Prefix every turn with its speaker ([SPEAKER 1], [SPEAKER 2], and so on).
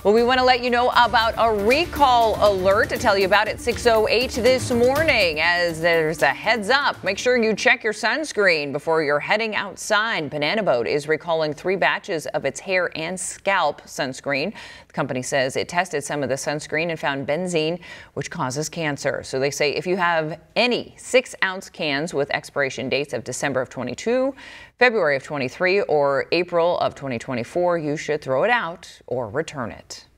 [SPEAKER 1] Well, we want to let you know about a recall alert to tell you about at 6:08 this morning. As there's a heads up, make sure you check your sunscreen before you're heading outside. Banana Boat is recalling 3 batches of its hair and scalp sunscreen. The company says it tested some of the sunscreen and found benzene, which causes cancer. So they say if you have any 6-ounce cans with expiration dates of December of 22, February of 23, or April of 2024, you should throw it out or return it.